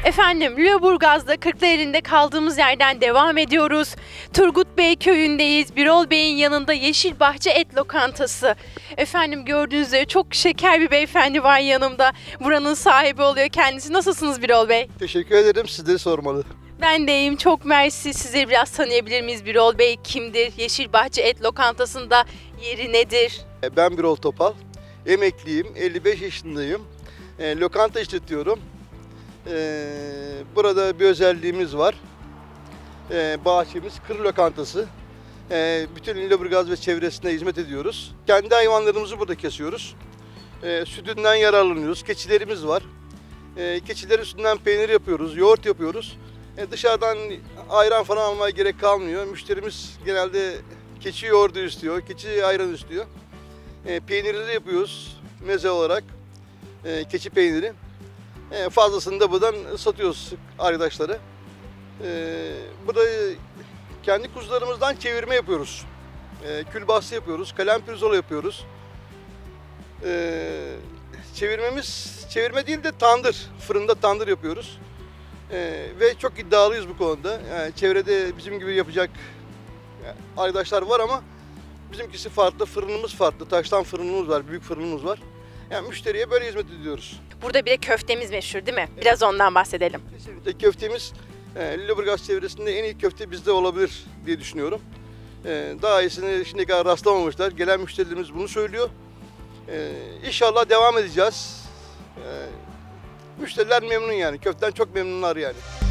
Efendim, Lüleburgaz'da Kırklareli'nde kaldığımız yerden devam ediyoruz. Turgut Bey köyündeyiz. Birol Bey'in yanında Yeşil Bahçe Et Lokantası. Efendim gördüğünüz üzere çok şeker bir beyefendi var yanımda. Buranın sahibi oluyor kendisi. Nasılsınız Birol Bey? Teşekkür ederim. Sizleri sormalı. Ben de iyiyim. Çok mersi. Sizleri biraz tanıyabilir miyiz? Birol Bey kimdir? Yeşil Bahçe Et Lokantası'nda yeri nedir? Ben Birol Topal. Emekliyim. 55 yaşındayım. Lokanta işletiyorum. Burada bir özelliğimiz var. Bahçemiz kır lokantası. Bütün Lüleburgaz ve çevresine hizmet ediyoruz. Kendi hayvanlarımızı burada kesiyoruz. Sütünden yararlanıyoruz. Keçilerimiz var. Keçilerin sütünden peynir yapıyoruz, yoğurt yapıyoruz. Dışarıdan ayran falan almaya gerek kalmıyor. Müşterimiz genelde keçi yoğurdu istiyor, keçi ayran istiyor. Peynirleri yapıyoruz meze olarak, keçi peyniri. Fazlasını da buradan satıyoruz arkadaşlara. Burada kendi kuzularımızdan çevirme yapıyoruz. Külbastı yapıyoruz, kalem pirzola yapıyoruz. Çevirme değil de tandır, fırında tandır yapıyoruz. Ve çok iddialıyız bu konuda. Yani çevrede bizim gibi yapacak arkadaşlar var ama bizimkisi farklı, fırınımız farklı. Taştan fırınımız var, büyük fırınımız var. Yani müşteriye böyle hizmet ediyoruz. Burada bir de köftemiz meşhur değil mi? Biraz ondan bahsedelim. Kesinlikle köftemiz Lüleburgaz çevresinde en iyi köfte bizde olabilir diye düşünüyorum. Daha iyisini şimdiye kadar rastlamamışlar. Gelen müşterilerimiz bunu söylüyor. İnşallah devam edeceğiz. Müşteriler memnun yani. Köften çok memnunlar yani.